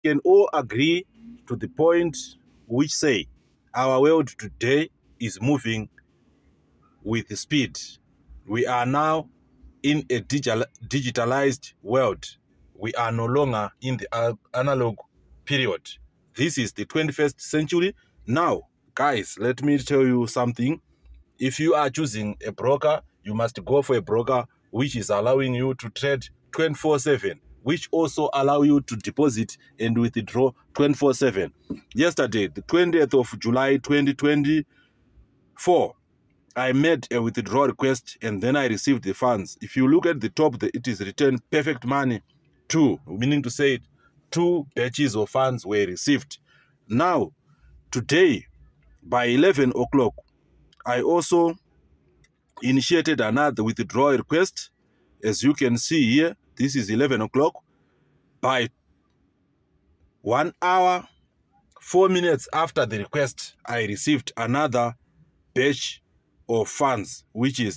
can all agree to the point which say our world today is moving with speed. We are now in a digitalized world. We are no longer in the analog period. This is the 21st century. Now, guys, let me tell you something. If you are choosing a broker, you must go for a broker which is allowing you to trade 24/7, which also allow you to deposit and withdraw 24/7. Yesterday, the 20th of July 2024, I made a withdrawal request and then I received the funds. If you look at the top, it is written perfect money 2, meaning to say 2 batches of funds were received. Now, today, by 11 o'clock, I also initiated another withdrawal request. As you can see here, this is 11 o'clock. By 1 hour, 4 minutes after the request, I received another batch of funds, which is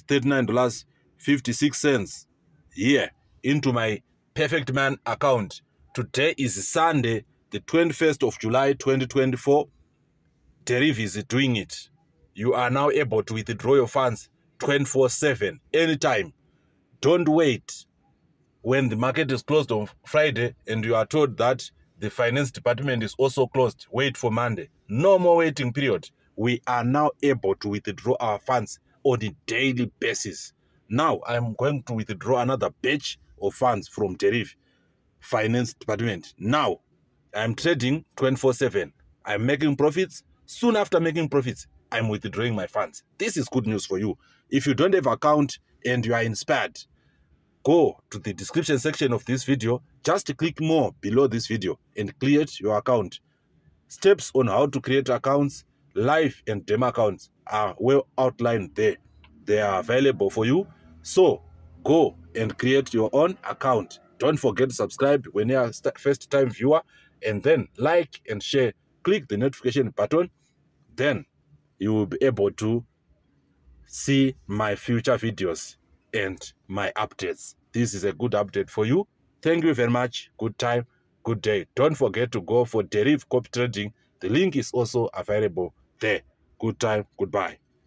$39.56 here into my Perfect Man account. Today is Sunday, the 21st of July 2024. Deriv is doing it. You are now able to withdraw your funds 24/7, anytime. Don't wait when the market is closed on Friday and you are told that the finance department is also closed. Wait for Monday. No more waiting period. We are now able to withdraw our funds on a daily basis. Now, I'm going to withdraw another batch of funds from Deriv Finance Department. Now, I'm trading 24/7. I'm making profits. Soon after making profits, I'm withdrawing my funds. This is good news for you. If you don't have an account and you are inspired, go to the description section of this video. Just click more below this video and create your account. Steps on how to create accounts, live and demo accounts are well outlined there. They are available for you. So go and create your own account. Don't forget to subscribe when you are a first time viewer, and then like and share. Click the notification button. Then you will be able to see my future videos and my updates. This is a good update for you. Thank you very much. Good time, good day. Don't forget to go for Deriv copy trading. The link is also available there. Good time, goodbye.